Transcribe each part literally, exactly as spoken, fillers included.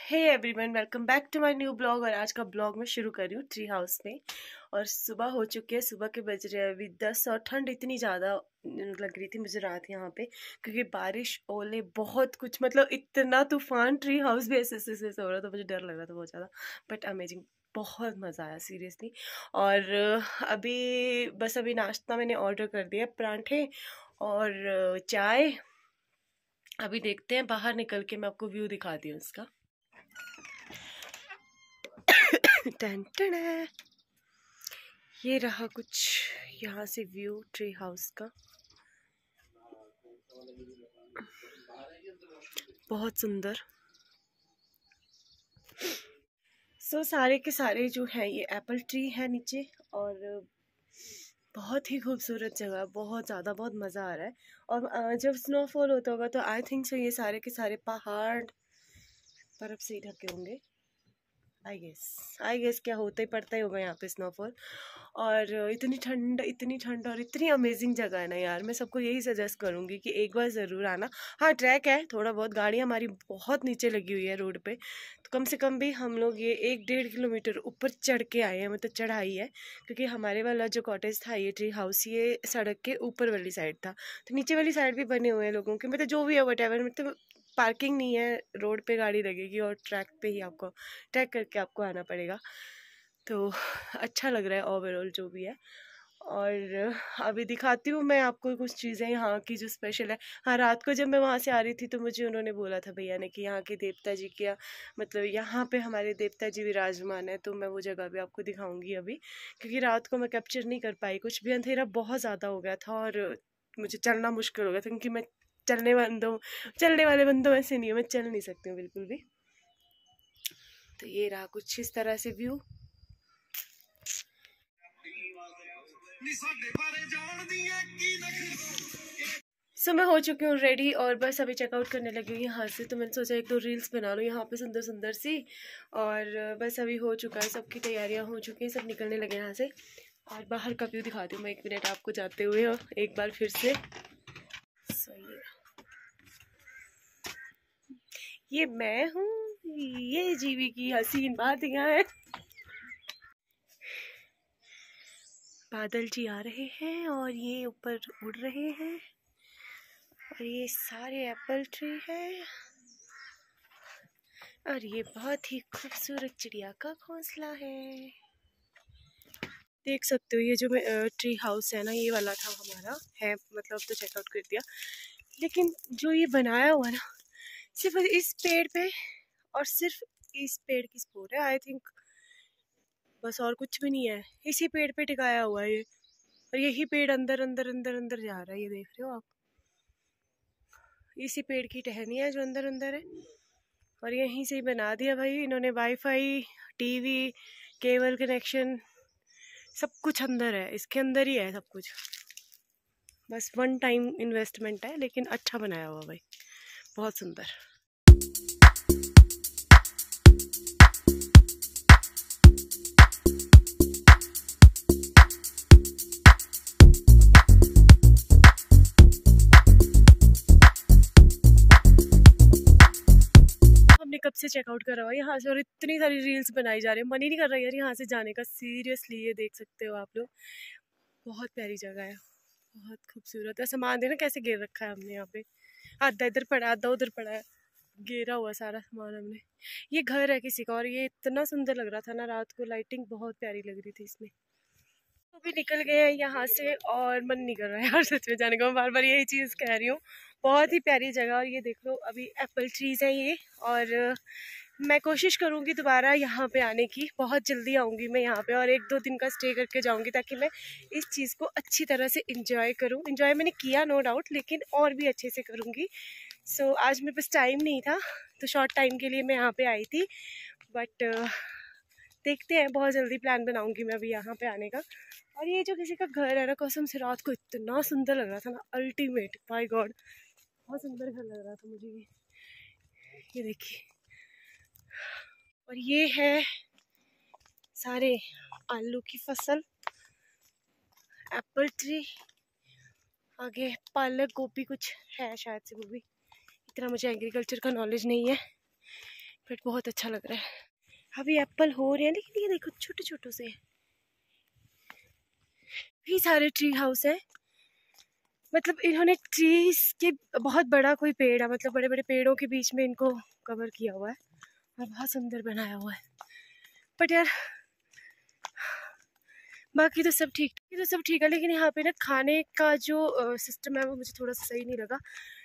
Hey everyone, welcome back to my new blog. और आज का ब्लॉग मैं शुरू कर रही हूँ ट्री हाउस में। और सुबह हो चुकी है, सुबह के बज रहे हैं अभी दस और ठंड इतनी ज़्यादा लग रही थी मुझे रात यहाँ पे, क्योंकि बारिश ओले बहुत कुछ, मतलब इतना तूफान। ट्री हाउस भी ऐसे ऐसे ऐसे हो रहा था, मुझे डर लग रहा था बहुत ज़्यादा, बट अमेजिंग, बहुत मज़ा आया सीरियसली। और अभी बस अभी नाश्ता मैंने ऑर्डर कर दिया, परांठे और चाय। अभी देखते हैं, बाहर निकल के मैं आपको व्यू दिखाती हूँ इसका। टन टन है। ये रहा कुछ यहाँ से व्यू ट्री हाउस का, बहुत सुंदर। सो so, सारे के सारे जो है ये एप्पल ट्री है नीचे, और बहुत ही खूबसूरत जगह, बहुत ज़्यादा, बहुत मज़ा आ रहा है। और जब स्नोफॉल होता होगा तो आई थिंक सो ये सारे के सारे पहाड़ बर्फ से ही ढके होंगे। आई गेस आई गेस क्या होता ही पड़ता ही होगा यहाँ पे स्नोफॉल। और इतनी ठंड, इतनी ठंड और इतनी अमेजिंग जगह है ना यार, मैं सबको यही सजेस्ट करूँगी कि एक बार ज़रूर आना। हाँ, ट्रैक है थोड़ा बहुत, गाड़ी हमारी बहुत नीचे लगी हुई है रोड पे, तो कम से कम भी हम लोग ये एक डेढ़ किलोमीटर ऊपर चढ़ के आए हैं, मतलब चढ़ाई है, क्योंकि हमारे वाला जो कॉटेज था, ये ट्री हाउस, ये सड़क के ऊपर वाली साइड था। तो नीचे वाली साइड भी बने हुए हैं लोगों के, मतलब जो भी है वट एवर, मतलब पार्किंग नहीं है, रोड पे गाड़ी लगेगी और ट्रैक पे ही आपको ट्रैक करके आपको आना पड़ेगा। तो अच्छा लग रहा है ओवरऑल जो भी है। और अभी दिखाती हूँ मैं आपको कुछ चीज़ें यहाँ की जो स्पेशल है। हाँ, रात को जब मैं वहाँ से आ रही थी तो मुझे उन्होंने बोला था भैया ने कि यहाँ के देवता जी क्या, मतलब यहाँ पे हमारे देवता जी विराजमान है। तो मैं वो जगह भी आपको दिखाऊंगी अभी, क्योंकि रात को मैं कैप्चर नहीं कर पाई, कुछ भी अंधेरा बहुत ज़्यादा हो गया था और मुझे चलना मुश्किल हो गया था, क्योंकि मैं चलने बंदों चलने वाले बंदों ऐसे नहीं हूँ, मैं चल नहीं सकती हूँ बिल्कुल भी। तो ये रहा कुछ इस तरह से व्यू। सो so, मैं हो चुकी हूँ रेडी और बस अभी चेकआउट करने लगी हूँ यहाँ से। तो मैंने सोचा एक दो रील्स बना लूँ यहाँ पे सुंदर सुंदर सी। और बस अभी हो चुका है, सबकी तैयारियाँ हो चुकी हैं, सब निकलने लगे यहाँ से। और बाहर का व्यू दिखाती हूँ मैं एक मिनट आपको जाते हुए एक बार फिर से। so, ये, ये मैं हूँ, ये जीवी की हसीन बातियाँ हैं। बादल जी आ रहे हैं और ये ऊपर उड़ रहे हैं, और ये सारे एप्पल ट्री है, और ये बहुत ही खूबसूरत चिड़िया का घोंसला है। देख सकते हो ये जो ट्री हाउस है ना, ये वाला था हमारा है, मतलब तो चेकआउट कर दिया। लेकिन जो ये बनाया हुआ ना, सिर्फ इस पेड़ पे और सिर्फ इस पेड़ की स्पोर है आई थिंक, बस और कुछ भी नहीं है। इसी पेड़ पे टिकाया हुआ है ये, और यही पेड़ अंदर अंदर अंदर अंदर जा रहा है, ये देख रहे हो आप। इसी पेड़ की टहनी है जो अंदर अंदर है, और यहीं से ही बना दिया भाई इन्होंने। वाईफाई, टीवी, केबल कनेक्शन, सब कुछ अंदर है, इसके अंदर ही है सब कुछ। बस वन टाइम इन्वेस्टमेंट है, लेकिन अच्छा बनाया हुआ भाई, बहुत सुंदर। कब से चेकआउट करा हुआ यहाँ से, और इतनी सारी रील्स बनाई जा रही है, मन ही नहीं कर रहा यार यहाँ से जाने का सीरियसली। ये देख सकते हो आप लोग, बहुत प्यारी जगह है, बहुत खूबसूरत है। सामान देखना कैसे गिर रखा है हमने यहाँ पे, आधा इधर पड़ा आधा उधर पड़ा है, गिरा हुआ सारा सामान हमने। ये घर है किसी का, और ये इतना सुंदर लग रहा था ना रात को, लाइटिंग बहुत प्यारी लग रही थी इसमें। अभी निकल गए हैं यहाँ से और मन नहीं कर रहा है यार सच में जाने का, मैं बार बार यही चीज़ कह रही हूँ। बहुत ही प्यारी जगह, और ये देख लो अभी एप्पल ट्रीज है ये। और मैं कोशिश करूँगी दोबारा यहाँ पे आने की, बहुत जल्दी आऊँगी मैं यहाँ पे, और एक दो दिन का स्टे करके जाऊँगी, ताकि मैं इस चीज़ को अच्छी तरह से इंजॉय करूँ। इंजॉय मैंने किया नो डाउट, लेकिन और भी अच्छे से करूँगी। सो so, आज मेरे पास टाइम नहीं था, तो शॉर्ट टाइम के लिए मैं यहाँ पे आई थी, बट uh, देखते हैं, बहुत जल्दी प्लान बनाऊँगी मैं अभी यहाँ पे आने का। और ये जो किसी का घर है ना, कसम से रात को इतना सुंदर लग रहा था ना, अल्टीमेट, बाय गॉड, बहुत सुंदर घर लग रहा था मुझे ये। ये देखिए, और ये है सारे आलू की फसल, एप्पल ट्री, आगे पालक गोभी कुछ है शायद से, वो भी इतना मुझे एग्रीकल्चर का नॉलेज नहीं है बट बहुत अच्छा लग रहा है। अभी एप्पल हो रहे हैं, लेकिन ये देखो छोटे छोटे से भी सारे ट्री हाउस है। मतलब इन्होंने ट्रीज के बहुत बड़ा कोई पेड़ है, मतलब बड़े बड़े पेड़ों के बीच में इनको कवर किया हुआ है और बहुत सुंदर बनाया हुआ है। बट यार बाकी तो सब ठीक ये तो सब ठीक है, लेकिन यहाँ पे ना खाने का जो सिस्टम है वो मुझे थोड़ा सा सही नहीं लगा।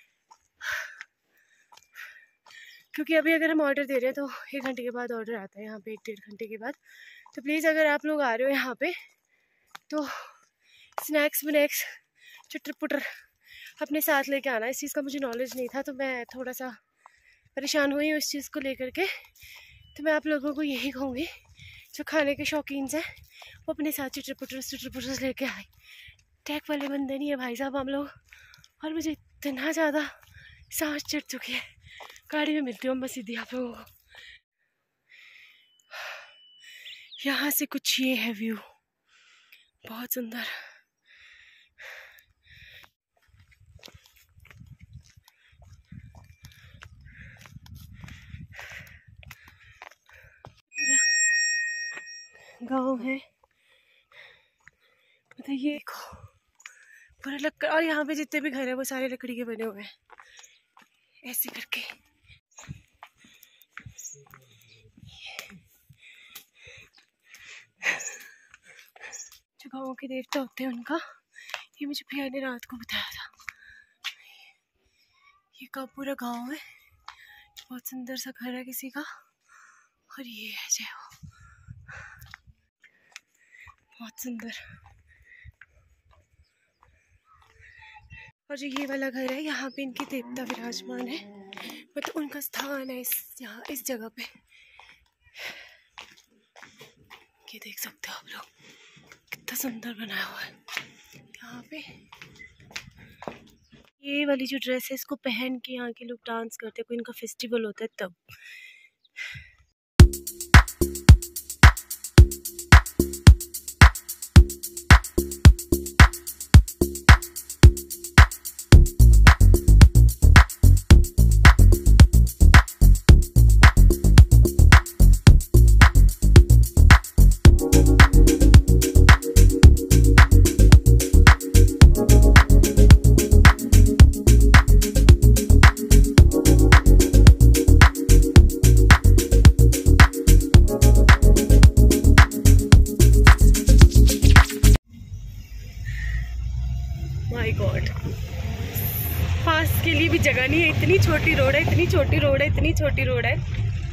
क्योंकि अभी अगर हम ऑर्डर दे रहे हैं तो एक घंटे के बाद ऑर्डर आता है यहाँ पे, एक डेढ़ घंटे के बाद। तो प्लीज़ अगर आप लोग आ रहे हो यहाँ पे तो स्नैक्स वनैक्स चटर पुटर अपने साथ लेके आना। इस चीज़ का मुझे नॉलेज नहीं था, तो मैं थोड़ा सा परेशान हुई उस चीज़ को लेकर के। तो मैं आप लोगों को यही कहूँगी जो खाने के शौकीन हैं वो अपने साथ चटर पुटर चटर पुटर लेके आए। टैग वाले बंदे नहीं है भाई साहब हम लोग, और मुझे इतना ज़्यादा सांस चढ़ चुकी है। गाड़ी में मिलती हूँ बस सीधी आप लोगों को। यहाँ से कुछ ये है व्यू, बहुत सुंदर। गांव है मतलब ये पूरा लकड़, और यहाँ पे जितने भी घर है वो सारे लकड़ी के बने हुए हैं ऐसे करके। जो गाँव के देवता होते हैं उनका, ये मुझे भैया ने रात को बताया था। ये का पूरा गांव है, बहुत सुंदर सा घर है किसी का, और ये है जय हो, बहुत सुंदर। और जो ये वाला घर है यहाँ पे इनके देवता विराजमान है, मतलब उनका स्थान है इस यहाँ इस जगह पे। ये देख सकते हो आप लोग कितना सुंदर बनाया हुआ है यहाँ पे। ये वाली जो ड्रेस है इसको पहन के यहाँ के लोग डांस करते हैं, कोई इनका फेस्टिवल होता है तब। माय गॉड, पास के लिए भी जगह नहीं है, इतनी छोटी रोड है, इतनी छोटी रोड है, इतनी छोटी रोड है।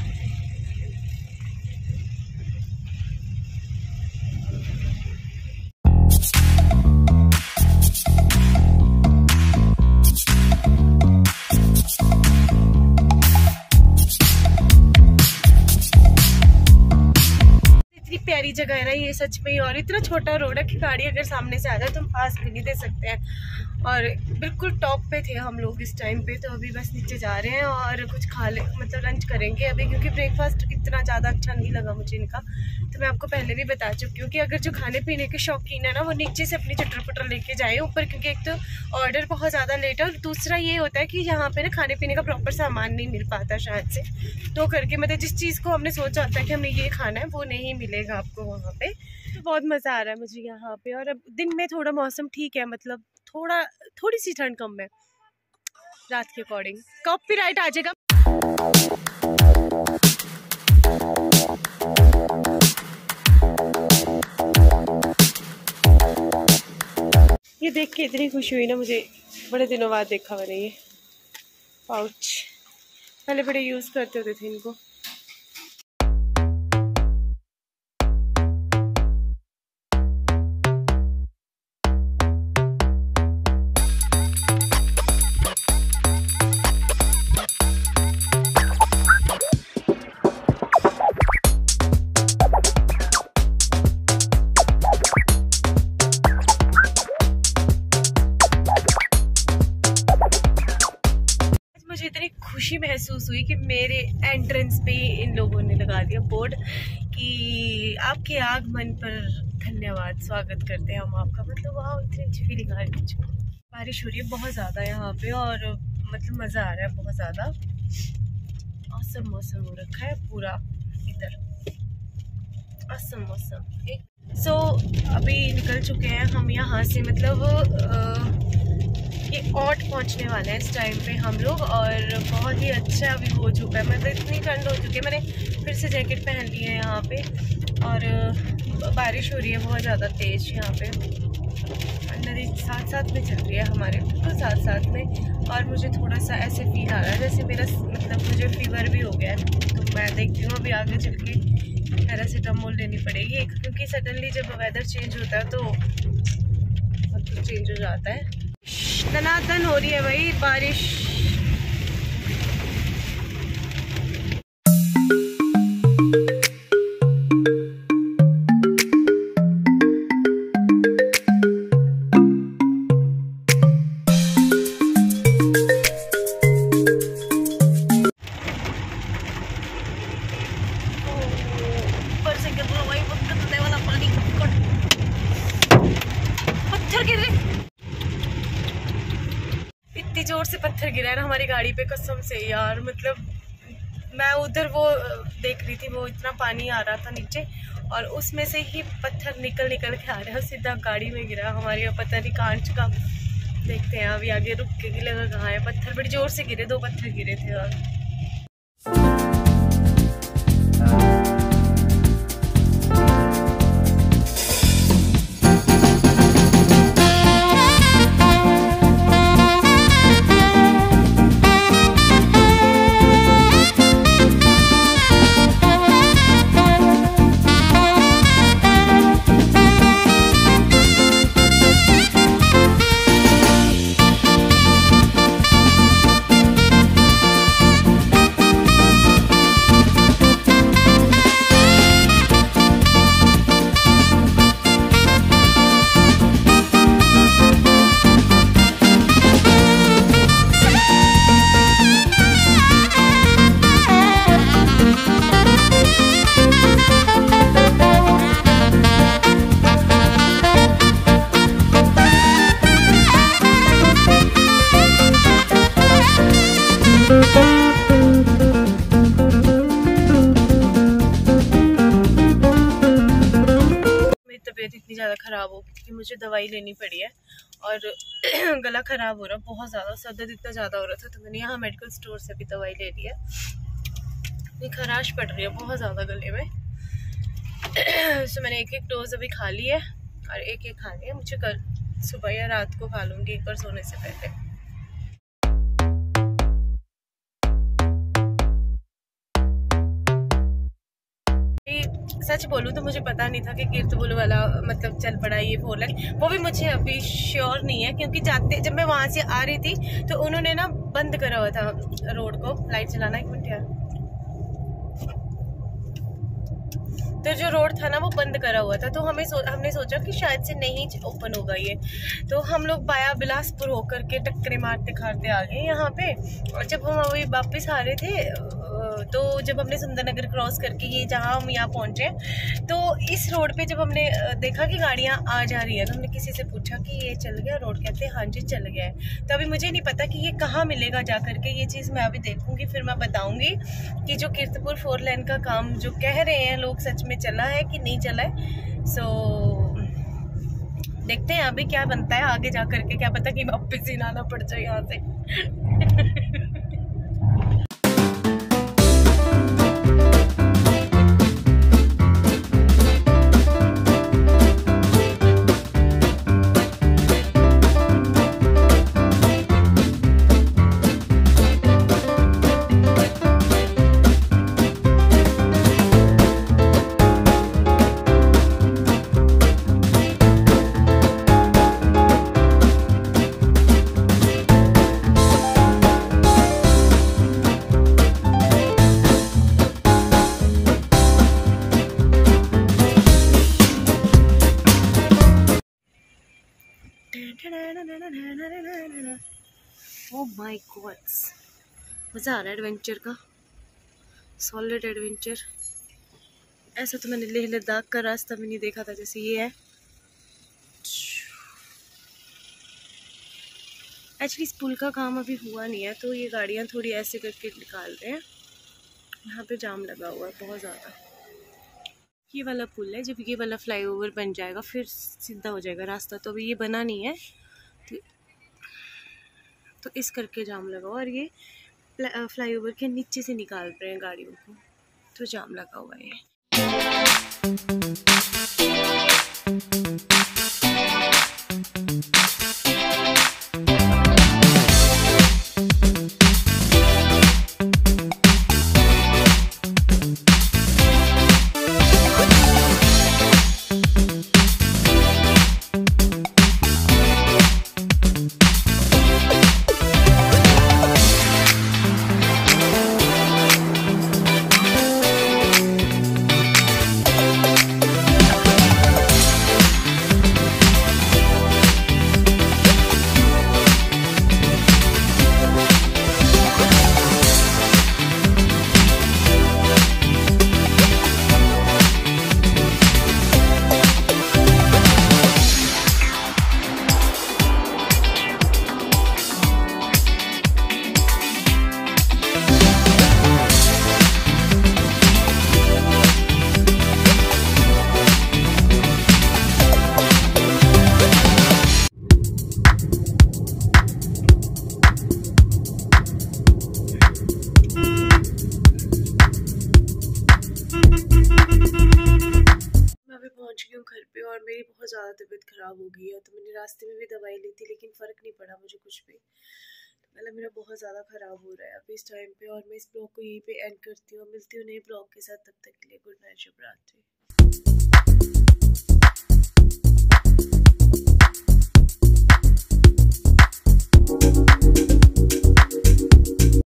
इतनी प्यारी जगह है ना ये सच में, और इतना छोटा रोड है कि गाड़ी अगर सामने से आ जाए तो हम पास भी नहीं दे सकते हैं। और बिल्कुल टॉप पे थे हम लोग इस टाइम पे, तो अभी बस नीचे जा रहे हैं और कुछ खा ले मतलब लंच करेंगे अभी, क्योंकि ब्रेकफास्ट इतना ज़्यादा अच्छा नहीं लगा मुझे इनका। तो मैं आपको पहले भी बता चुकी हूँ कि अगर जो खाने पीने के शौकीन है ना वो नीचे से अपनी चटर पटर लेके जाए ऊपर, क्योंकि एक तो ऑर्डर बहुत ज़्यादा लेट है और दूसरा ये होता है कि यहाँ पे ना खाने पीने का प्रॉपर सामान नहीं मिल पाता शायद से, तो करके मतलब जिस चीज़ को हमने सोचा होता है कि हमें ये खाना है वो नहीं मिलेगा आपको वहाँ पे। तो बहुत मज़ा आ रहा है मुझे यहाँ पे। और अब दिन में थोड़ा मौसम ठीक है, मतलब थोड़ा थोड़ी सी ठंड कम है रात के अकॉर्डिंग। कॉपीराइट आ जाएगा। ये देख के इतनी खुशी हुई ना मुझे, बड़े दिनों बाद देखा मैंने ये पाउच। पहले बड़े यूज़ करते होते थे इनको। मुझे इतनी खुशी महसूस हुई कि मेरे एंट्रेंस पे इन लोगों ने लगा दिया बोर्ड कि आपके आगमन पर धन्यवाद, स्वागत करते हैं हम आपका। मतलब वाह, इतनी अच्छी फीलिंग आ रही है। बारिश हो रही है बहुत ज़्यादा यहाँ पे और मतलब मज़ा आ रहा है बहुत ज़्यादा। औसम मौसम हो रखा है पूरा इधर, औसम मौसम। सो so, अभी निकल चुके हैं हम यहाँ से, मतलब आ, ये ऑट पहुँचने वाले हैं इस टाइम पे हम लोग, और बहुत ही अच्छा अभी हो चुका है, मतलब इतनी ठंड हो चुकी है, मैंने फिर से जैकेट पहन ली है यहाँ पे, और बारिश हो रही है बहुत ज़्यादा तेज़ यहाँ पे, नदी साथ साथ में चल रही है हमारे, बिल्कुल तो साथ साथ में। और मुझे थोड़ा सा ऐसे फील आ रहा है जैसे मेरा मतलब मुझे फीवर भी हो गया है, तो मैं देखती हूँ अभी आगे चल के पैरासीटामोल लेनी पड़ेगी, क्योंकि सडनली जब वेदर चेंज होता है तो मतलब चेंज हो जाता है। दनादन हो रही है भाई बारिश। जोर से पत्थर गिरा है ना हमारी गाड़ी पे, कसम से यार, मतलब मैं उधर वो देख रही थी, वो इतना पानी आ रहा था नीचे, और उसमें से ही पत्थर निकल निकल के आ रहा है, सीधा गाड़ी में गिरा हमारी, पता नहीं कांच का। देखते हैं अभी आगे रुक के गिलेगा कहाँ है, पत्थर बड़ी जोर से गिरे, दो पत्थर गिरे थे। और इतनी ज़्यादा ख़राब हो गई कि मुझे दवाई लेनी पड़ी है, और गला ख़राब हो रहा बहुत ज़्यादा, सर दर्द इतना ज़्यादा हो रहा था, तो मैंने यहाँ मेडिकल स्टोर से भी दवाई ले ली है। इतनी खराश पड़ रही है बहुत ज़्यादा गले में। सो मैंने एक एक डोज अभी खा ली है, और एक एक खानी है मुझे, कल सुबह या रात को खा लूँगी एक बार सोने से पहले। सच बोलूँ तो मुझे पता नहीं था कि कीर्तपुर वाला मतलब चल पड़ा ये फोर लेन, वो भी मुझे अभी श्योर नहीं है, क्योंकि जाते जब मैं वहाँ से आ रही थी तो उन्होंने ना बंद करा हुआ था रोड को। लाइट चलाना एक मिनट यार। तो जो रोड था ना वो बंद करा हुआ था, तो हमें सो, हमने सोचा कि शायद से नहीं ओपन होगा ये, तो हम लोग बाया बिलासपुर होकर के टक्करे मारते खारते आ गए यहाँ पे। और जब हम अभी वापस आ रहे थे तो जब हमने सुंदरनगर क्रॉस करके ये जहाँ हम यहाँ पहुँचे, तो इस रोड पे जब हमने देखा कि गाड़ियाँ आ जा रही है, तो हमने किसी से पूछा कि ये चल गया रोड, कहते हैं हाँ जी चल गया है। तो अभी मुझे नहीं पता कि ये कहाँ मिलेगा जा करके, ये चीज़ मैं अभी देखूंगी, फिर मैं बताऊंगी कि जो कीर्तपुर फोर लेन का काम जो कह रहे हैं लोग सच में चला है कि नहीं चला है। सो देखते हैं अभी क्या बनता है आगे जा करके, क्या पता कि वापस ही लाना पड़ जाए यहाँ से। ओह माय गॉड, मज़ा आ रहा है एडवेंचर का, सॉलिड एडवेंचर। ऐसा तो मैंने लेह लद्दाख का रास्ता भी नहीं देखा था जैसे ये है। एक्चुअली इस पुल का काम अभी हुआ नहीं है, तो ये गाड़ियाँ थोड़ी ऐसे करके निकाल रहे हैं, यहाँ पे जाम लगा हुआ है बहुत ज़्यादा। ये वाला पुल है, जब ये वाला फ्लाईओवर बन जाएगा फिर सीधा हो जाएगा रास्ता, तो अभी ये बना नहीं है तो, तो इस करके जाम लगा हुआ। और ये फ्लाईओवर के नीचे से निकाल रहे हैं गाड़ियों को, तो जाम लगा हुआ है। पहुंच गई हूँ घर पे और मेरी बहुत ज़्यादा तबीयत ख़राब हो गई है, तो मैंने रास्ते में भी दवाई ली थी लेकिन फ़र्क नहीं पड़ा मुझे कुछ भी। तो पहले मेरा बहुत ज़्यादा ख़राब हो रहा है अभी इस टाइम पे, और मैं इस ब्लॉग को यहीं पे एंड करती हूँ। मिलती हूँ नए ब्लॉग के साथ, तब तक के लिए गुड नाइट, शुभ रात्रि।